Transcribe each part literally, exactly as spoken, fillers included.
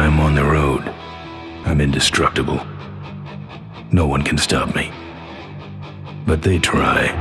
I'm on the road, I'm indestructible. No one can stop me. But they try.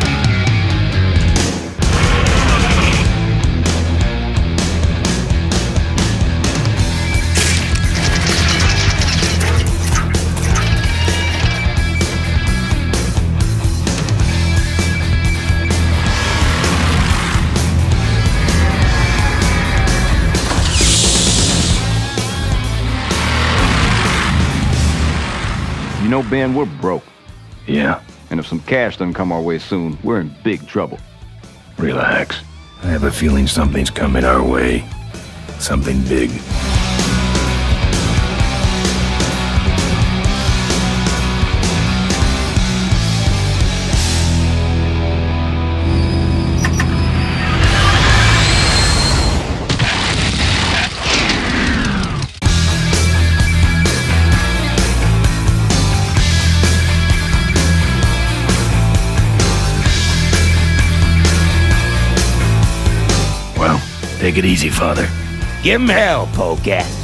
You know, Ben, we're broke. Yeah? And if some cash doesn't come our way soon, we're in big trouble. Relax. I have a feeling something's coming our way. Something big. Take it easy, Father. Give him hell, polecat.